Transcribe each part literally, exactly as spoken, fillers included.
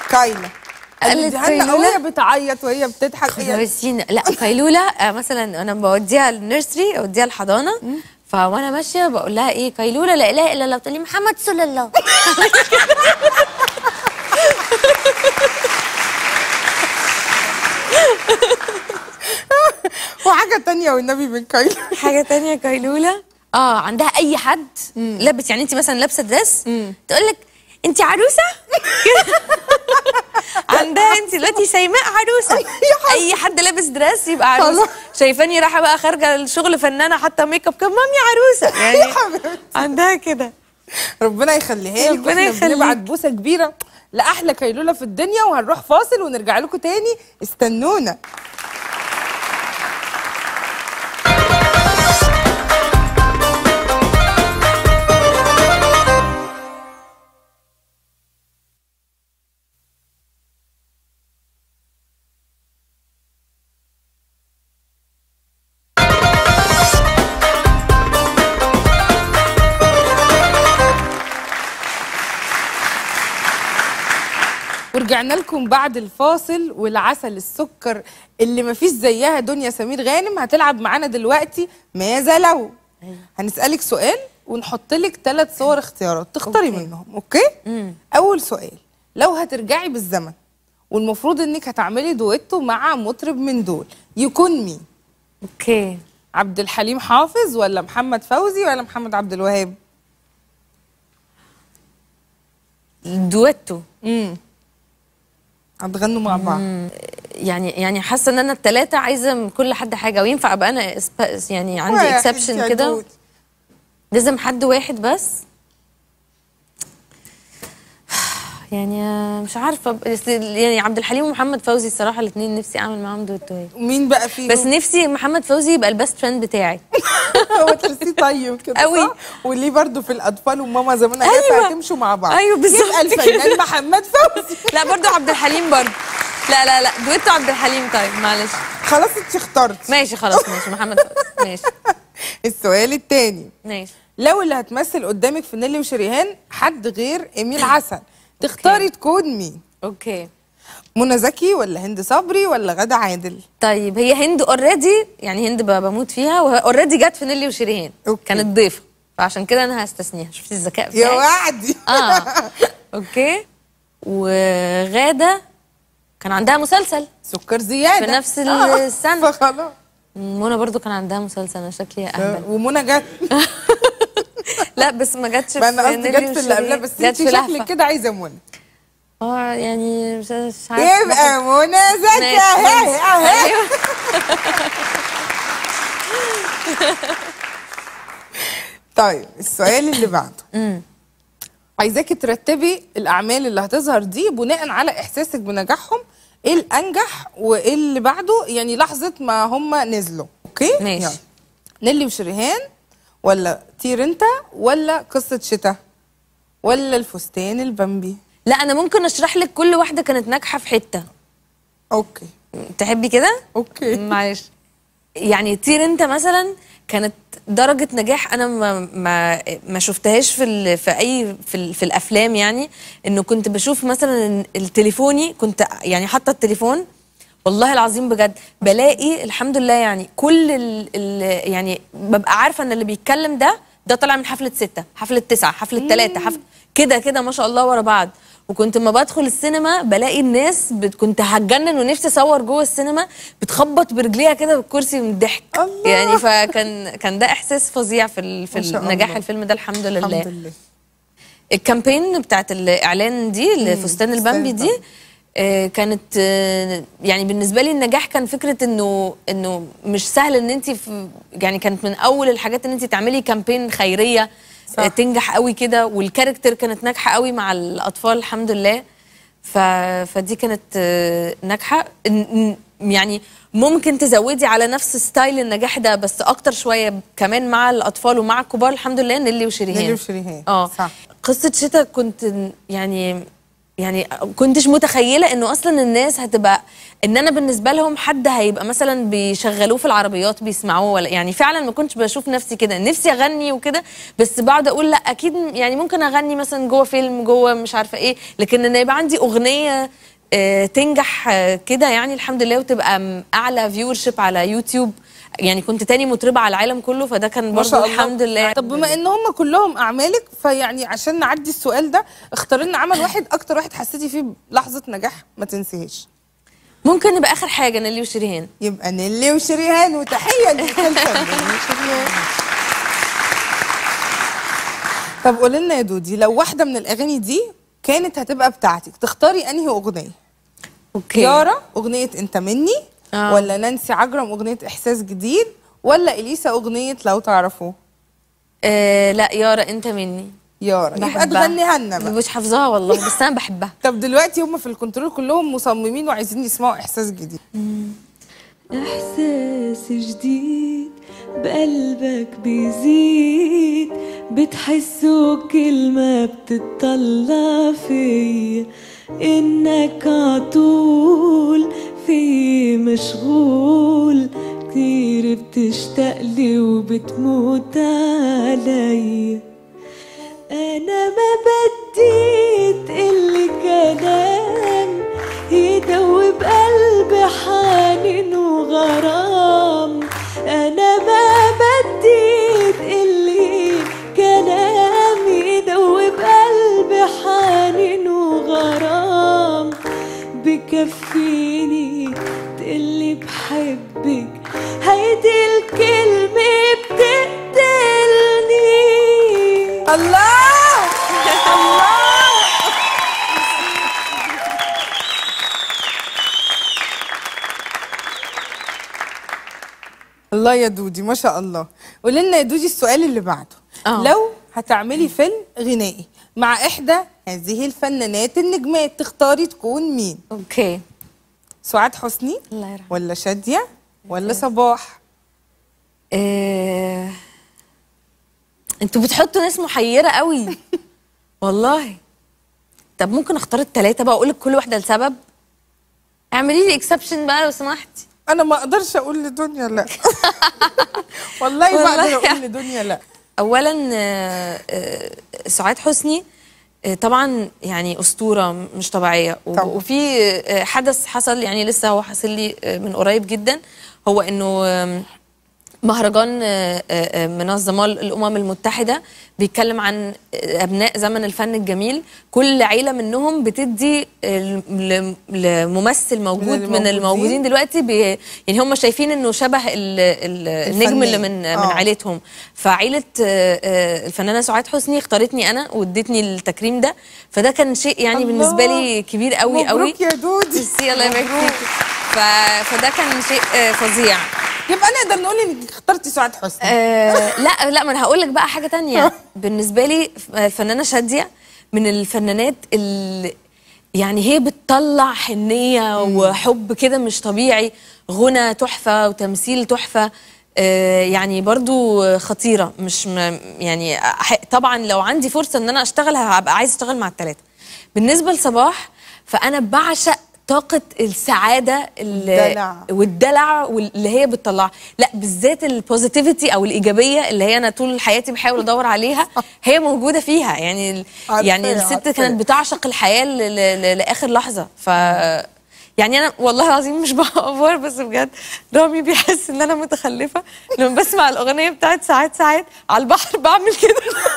كايلا قالت قالت وهي بتعيط وهي بتضحك. بسين لا قيلوله آه مثلا انا بوديها النيرسري اوديها الحضانه فوانا ماشيه بقول لها ايه قيلوله لا اله الا الله بتقول لي محمد صلى الله. وحاجه تانية والنبي من كايلوله حاجه تانية قيلوله اه عندها اي حد لابس يعني انت مثلا لابسه دريس تقول لك انت عروسه. عندها انت دلوقتي سيماء عروسه. اي حد لابس دريس يبقى عروسه. شايفاني رايحه بقى خارجه الشغل فنانه حاطه ميك اب كم مامي عروسه يعني. عندها كده. ربنا يخليها لك. ربنا يخليك. بنبعت بوسه كبيره لاحلى قيلوله في الدنيا وهنروح فاصل ونرجع لكم تاني استنونا. ورجعنا لكم بعد الفاصل والعسل السكر اللي مفيش زيها دنيا سمير غانم هتلعب معانا دلوقتي ماذا لو. أيوة. هنسألك سؤال ونحط لك ثلاث صور اختيارات تختاري أوكي. منهم اوكي؟ مم. اول سؤال، لو هترجعي بالزمن والمفروض انك هتعملي دويتو مع مطرب من دول يكون مين؟ اوكي. عبد الحليم حافظ ولا محمد فوزي ولا محمد عبد الوهاب؟ دويتو. امم هتغنوا مع بعض. يعني يعني حاسه ان انا الثلاثه عايزه من كل حد حاجه وينفع ابقى انا يعني عندي اكسبشن كده. لازم حد واحد بس. يعني مش عارفه يعني عبد الحليم ومحمد فوزي الصراحه الاثنين نفسي اعمل معاهم دويتوهات. مين بقى فيهم؟ بس نفسي محمد فوزي يبقى البيست فريند بتاعي. هو تحسيه طيب كده قوي. وليه برضه في الاطفال وماما زمان قالت أيوة. هتمشوا مع بعض. ايوه بالظبط. يبقى الفنان محمد فوزي. لا برضه عبد الحليم برضه. لا لا لا دويتو عبد الحليم. طيب معلش خلاص انت اخترتي. ماشي خلاص ماشي محمد فوزي ماشي. السؤال الثاني، ماشي، لو اللي هتمثل قدامك في نيلي وشريهان حد غير ايميل حسن تختاري تكون مين؟ اوكي. منى زكي ولا هند صبري ولا غادة عادل؟ طيب هي هند اوريدي يعني هند بموت فيها وهي اوريدي جت في نيلي وشريهان. أوكي. كانت ضيفه فعشان كده انا هستثنيها. شفتي الذكاء بتاعي؟ يا وعدي. اه اوكي. وغادة كان عندها مسلسل سكر زياده في نفس السنه. فخلاص. منى برضو كان عندها مسلسل انا شكلي اهبل. ومنى جت. لا بس ما جاتش في انا قصدي جت في اللي قبلها بس انت شكلك كده عايزه منى. اه يعني مش عارفه. يبقى منى زكي اهي اهي. طيب السؤال اللي بعده، عايزاكي ترتبي الاعمال اللي هتظهر دي بناء على احساسك بنجاحهم. ايه الانجح وايه اللي بعده يعني لحظه ما هم نزلوا. اوكي ماشي. يلا. نيلي وشريهان ولا طير انت ولا قصه شتاء ولا الفستان البامبي؟ لا انا ممكن اشرح لك كل واحده كانت ناجحه في حته. اوكي. تحبي كده؟ اوكي معلش. يعني طير انت مثلا كانت درجه نجاح انا ما ما, ما شفتهاش في في اي في, في الافلام. يعني انه كنت بشوف مثلا التليفوني كنت يعني حاطه التليفون والله العظيم بجد بلاقي الحمد لله يعني كل ال ال يعني ببقى عارفه ان اللي بيتكلم ده ده طالع من حفله ستة حفله تسعة حفله ثلاثة حفله كده كده ما شاء الله ورا بعض. وكنت لما بدخل السينما بلاقي الناس بت... كنت هتجنن ونفسي اصور جوه السينما بتخبط برجليها كده بالكرسي من الضحك. يعني فكان كان ده احساس فظيع في ال... في نجاح الفيلم ده الحمد لله. الحمد لله. الكامبين بتاعت الاعلان دي الفستان البامبي دي آه كانت آه يعني بالنسبه لي النجاح كان فكره انه انه مش سهل ان انت يعني كانت من اول الحاجات ان انت تعملي كامبين خيريه صح. تنجح قوي كده والكاركتر كانت ناجحه قوي مع الاطفال الحمد لله. ف... فدي كانت ناجحه. يعني ممكن تزودي على نفس ستايل النجاح ده بس اكتر شويه كمان مع الاطفال ومع الكبار الحمد لله نيلي وشريهان. نيلي وشريهان اه صح. قصه شتاء كنت يعني يعني كنتش متخيله انه اصلا الناس هتبقى ان انا بالنسبه لهم حد هيبقى مثلا بيشغلوه في العربيات بيسمعوه، ولا يعني فعلا ما كنتش بشوف نفسي كده. نفسي اغني وكده، بس بقعد اقول لا اكيد يعني ممكن اغني مثلا جوه فيلم جوه مش عارفه ايه، لكن ان يبقى عندي اغنيه آه تنجح آه كده يعني الحمد لله، وتبقى اعلى فيور شيب على يوتيوب. يعني كنت تاني مطربه على العالم كله، فده كان برضه الحمد لله. طب بما ان هم كلهم اعمالك، فيعني عشان نعدي السؤال ده اختار لنا عمل واحد اكتر واحد حسيتي فيه بلحظه نجاح ما تنسيهاش. ممكن نبقى اخر حاجه نيلي وشريهان. يبقى نيلي وشريهان، وتحيه لمسلسل نيلي وشريهان. طب قولي لنا يا دودي، لو واحده من الاغاني دي كانت هتبقى بتاعتك تختاري انهي اغنيه؟ اوكي. يارا اغنيه انت مني، آه. ولا نانسي عجرم اغنيه احساس جديد، ولا اليسا اغنيه لو تعرفوه؟ آه لا يارا انت مني. يارا يبقى تغنيها لنا بقى. مش حافظاها والله بس انا بحبها. طب دلوقتي هم في الكنترول كلهم مصممين وعايزين يسمعوا احساس جديد. احساس جديد بقلبك بيزيد، بتحسه كل ما بتطلع فيا، انك عطول في مشغول، كتير بتشتاقلي وبتموت عليا. انا ما بدي تقلي كلام يدوب قلبي حنين وغرام، انا ما بدي تقلي كلام يدوب قلبي حنين وغرام، بكفيني تقلي بحبك هيدي الكلمة بتقتلني. الله الله. الله يا دودي ما شاء الله. قولي لنا يا دودي السؤال اللي بعده. أوه. لو هتعملي فيلم غنائي مع احدى هذه الفنانات النجمات تختاري تكون مين؟ اوكي. سعاد حسني الله يرحمه، ولا شادية ولا صباح؟ آه... انتوا بتحطوا ناس محيره قوي والله. طب ممكن اختار الثلاثه بقى واقول لك كل واحده لسبب؟ اعملي لي اكسبشن بقى لو سمحتي. انا ما اقدرش اقول لدنيا لا. والله ما اقدر اقول لدنيا لا. اولا آه، آه، سعاد حسني آه، طبعا يعني اسطوره مش طبيعيه، و- طبعا. وفي آه، حدث حصل يعني لسه هو حاصل لي آه، من قريب جدا، هو انه آم، مهرجان آه، آه، منظمه الامم المتحده بيتكلم عن ابناء زمن الفن الجميل، كل عيله منهم بتدي ل- ل- لممثل موجود من, الموجودين. من الموجودين دلوقتي بي يعني هم شايفين انه شبه ال- ال- النجم اللي من آه. من عيلتهم. فعيله آه، آه، الفنانه سعاد حسني اختارتني انا وادتني التكريم ده، فده كان شيء يعني الله. بالنسبه لي كبير قوي قوي. مبروك يا دودي. ميرسي الله يبارك فيكي. ف- فده كان شيء آه، فظيع. يبقى نقدر نقول انك اخترتي سعاد حسني. آه لا لا، ما انا هقول لك بقى حاجه تانية. بالنسبه لي الفنانه شاديه من الفنانات اللي يعني هي بتطلع حنيه وحب كده مش طبيعي، غنى تحفه وتمثيل تحفه. آه يعني برضو خطيره، مش م يعني أح- طبعا لو عندي فرصه ان انا اشتغل هبقى عايزه اشتغل مع الثلاثه. بالنسبه لصباح فانا بعشق طاقة السعادة الدلع. والدلع واللي هي بتطلعها، لا بالذات البوزيتيفيتي او الايجابيه اللي هي انا طول حياتي بحاول ادور عليها، هي موجوده فيها. يعني يعني الست عارفة. كانت بتعشق الحياه ل- ل- لاخر لحظه. ف يعني انا والله العظيم مش بأفور، بس بجد رامي بيحس ان انا متخلفه لما بسمع الاغنيه بتاعت ساعات ساعات على البحر بعمل كده.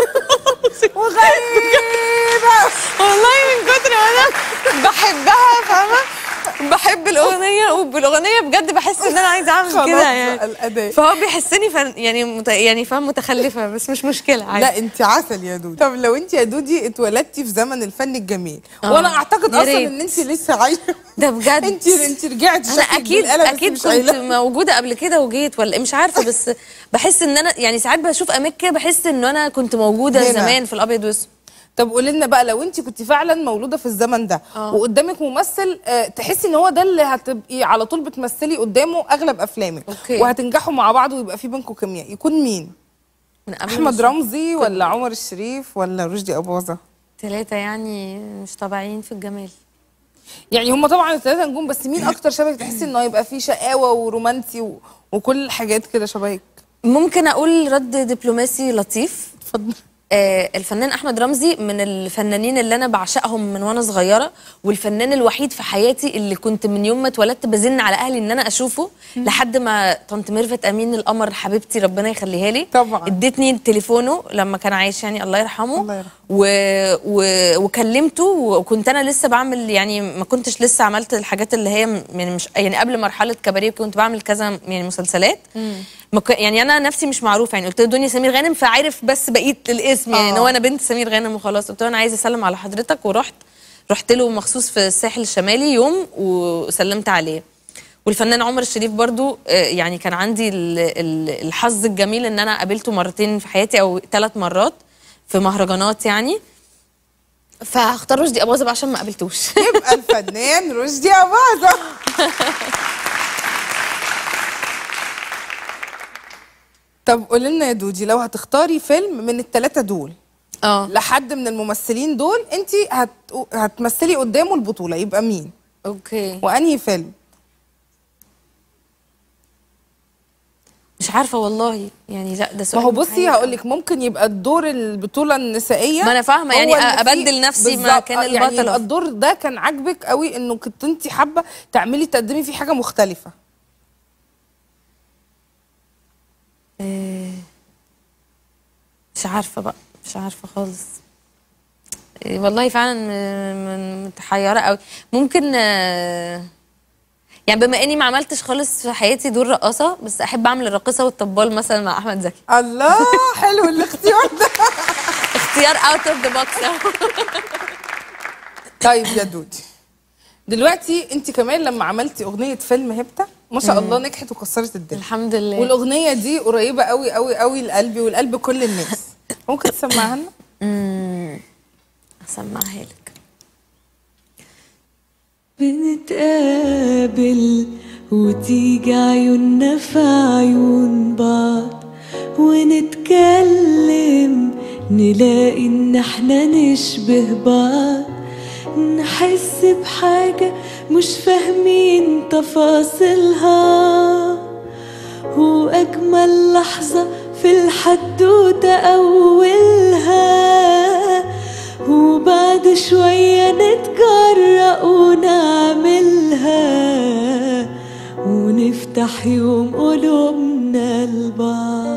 وغريبة والله من كتر ما انا بحبها فاهمه، بحب الاغنيه وبالاغنيه بجد بحس ان انا عايزه اعمل خلاص كده بقى يعني. الأداء. فهو بيحسني فن يعني مت... يعني فاهم متخلفه، بس مش مشكله عادي. لا انت عسل يا دودي. طب لو انت يا دودي اتولدتي في زمن الفن الجميل، آه. وانا اعتقد يا اصلا ريت. ان انت لسه عايشه ده بجد انت انت رجعتي انا شكلك اكيد بالقلم بس اكيد مش كنت قايلة. موجوده قبل كده وجيت ولا مش عارفه، بس بحس ان انا يعني ساعات بشوف اماكن بحس ان انا كنت موجوده هنا. زمان في الابيض واسود. طب قولي لنا بقى، لو انت كنت فعلا مولوده في الزمن ده آه. وقدامك ممثل آه تحسي ان هو ده اللي هتبقي على طول بتمثلي قدامه اغلب افلامك، أوكي. وهتنجحوا مع بعض ويبقى في بينكم كيمياء، يكون مين؟ من قبل احمد ما- رمزي ولا عمر الشريف ولا رشدي اباظه؟ ثلاثة يعني مش طبيعيين في الجمال. يعني هم طبعا الثلاثه نجوم، بس مين اكتر شبهك تحسي انه يبقى فيه شقاوه ورومانسي و... وكل الحاجات كده شبهك؟ ممكن اقول رد دبلوماسي لطيف. اتفضل. آه الفنان احمد رمزي من الفنانين اللي انا بعشقهم من وانا صغيره، والفنان الوحيد في حياتي اللي كنت من يوم ما اتولدت بزن على اهلي ان انا اشوفه، لحد ما طنط ميرفت امين القمر حبيبتي ربنا يخليها لي طبعا ادتني تليفونه لما كان عايش يعني الله يرحمه، الله يرحمه. و... و... وكلمته، وكنت انا لسه بعمل يعني ما كنتش لسه عملت الحاجات اللي هي يعني مش يعني قبل مرحله كباريه كنت بعمل كذا يعني مسلسلات. مك... يعني انا نفسي مش معروفه، يعني قلت له دنيا سمير غانم فعارف بس بقيه الاسم يعني ان هو انا بنت سمير غانم وخلاص. قلت له انا عايزه اسلم على حضرتك، ورحت رحت له مخصوص في الساحل الشمالي يوم وسلمت عليه. والفنان عمر الشريف برضو يعني كان عندي الحظ الجميل ان انا قابلته مرتين في حياتي او ثلاث مرات في مهرجانات يعني، فهختار رشدي اباظه بقى عشان ما قابلتوش. يبقى الفنان رشدي اباظه. طب قولي لنا يا دودي، لو هتختاري فيلم من الثلاثه دول اه لحد من الممثلين دول انت هت... هتمثلي قدامه البطوله، يبقى مين؟ اوكي. وانهي فيلم؟ مش عارفه والله يعني، لا ده سؤال. ما هو بصي هقول لك، ممكن يبقى الدور البطوله النسائيه، ما انا فاهمه يعني ابدل نفسي ما كان البطله، يعني يبقى الدور ده كان عاجبك قوي انه كنت انت حابه تعملي تقدمي فيه حاجه مختلفه. إيه مش عارفه بقى، مش عارفه خالص. إيه والله فعلا متحيره قوي. ممكن آه يعني بما اني ما عملتش خالص في حياتي دور رقاصه، بس احب اعمل الراقصه والطبال مثلا مع احمد زكي. الله حلو الاختيار ده. اختيار اوت اوف ذا بوكس. طيب يا دودي، دلوقتي انت كمان لما عملتي اغنيه فيلم هبته ما شاء الله نجحت وكسرت الدنيا الحمد لله، والاغنيه دي قريبه قوي قوي قوي لقلبي ولقلب كل الناس. ممكن تسمعها لنا؟ امم اسمعها لك. بنتقابل وتيجي عيوننا في عيون بعض، ونتكلم نلاقي ان احنا نشبه بعض، نحس بحاجة مش فاهمين تفاصيلها، وأجمل لحظة في الحدوتة أولها، وبعد شوية نتجرأ ونعملها، ونفتح يوم قلوبنا لبعض.